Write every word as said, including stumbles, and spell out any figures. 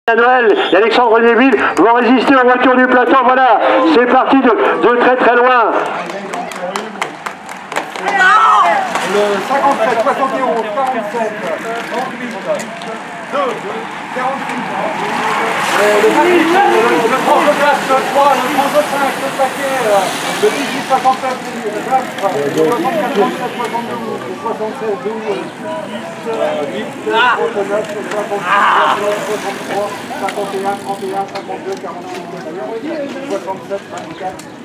Noël et Alexandre Neville vont résister aux voitures du plateau. Voilà, c'est parti de, de très très loin. Le cinquante-sept, soixante et onze, quarante-sept, trente-huit, deux, quarante-huit. Le trente place, le trois, le trente-cinq, le paquet, le dix-huit, soixante-neuf, le quatre, le soixante-quatorze, soixante-douze, le soixante-seize, douze, huit, trente-neuf, soixante-six, soixante-trois, cinquante et un, trente et un, cinquante-deux, quarante-six, soixante-sept, vingt-quatre.